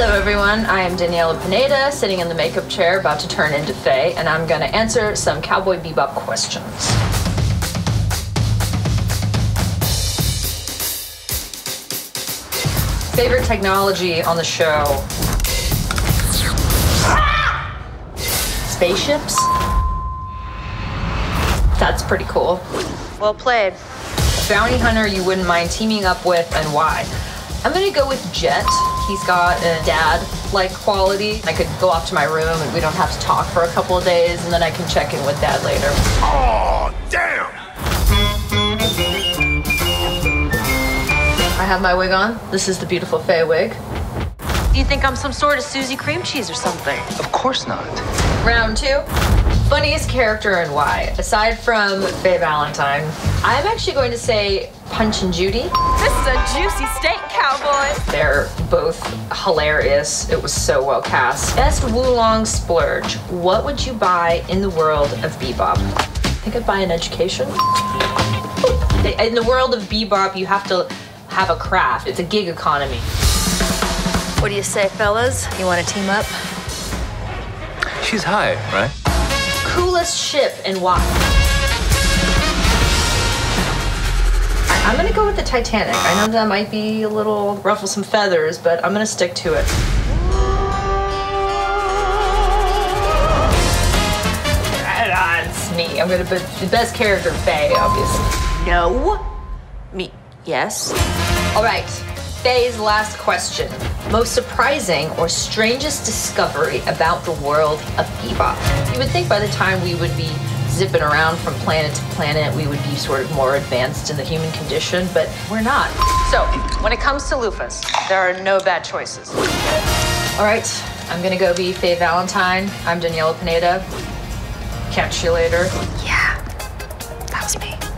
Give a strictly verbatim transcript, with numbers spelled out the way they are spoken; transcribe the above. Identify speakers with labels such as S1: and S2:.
S1: Hello everyone, I am Daniella Pineda, sitting in the makeup chair, about to turn into Faye, and I'm gonna answer some Cowboy Bebop questions. Favorite technology on the show? Spaceships? That's pretty cool.
S2: Well played.
S1: Bounty hunter you wouldn't mind teaming up with, and why? I'm gonna go with Jet. He's got a dad-like quality. I could go off to my room and we don't have to talk for a couple of days, and then I can check in with Dad later.
S3: Oh, damn!
S1: I have my wig on. This is the beautiful Faye wig.
S2: Do you think I'm some sort of Susie cream cheese or something?
S4: Of course not.
S1: Round two. Funniest character and why? Aside from Faye Valentine, I'm actually going to say Punch and Judy.
S2: This is a juicy steak, cowboy.
S1: They're both hilarious. It was so well cast. Best Wulong splurge. What would you buy in the world of Bebop? I think I'd buy an education. In the world of Bebop, you have to have a craft. It's a gig economy.
S2: What do you say, fellas? You want to team up?
S4: She's high, right?
S1: Coolest ship and why? I'm gonna go with the Titanic. I know that might be a little ruffle some feathers, but I'm gonna stick to it. Ah, it's me. I'm gonna put the best character, Faye, obviously.
S2: No. Me. Yes.
S1: All right, Faye's last question. Most surprising or strangest discovery about the world of Bebop? You would think by the time we would be zipping around from planet to planet, we would be sort of more advanced in the human condition, but we're not. So, when it comes to loofahs, there are no bad choices. All right, I'm gonna go be Faye Valentine. I'm Daniella Pineda. Catch you later.
S2: Yeah, that was me.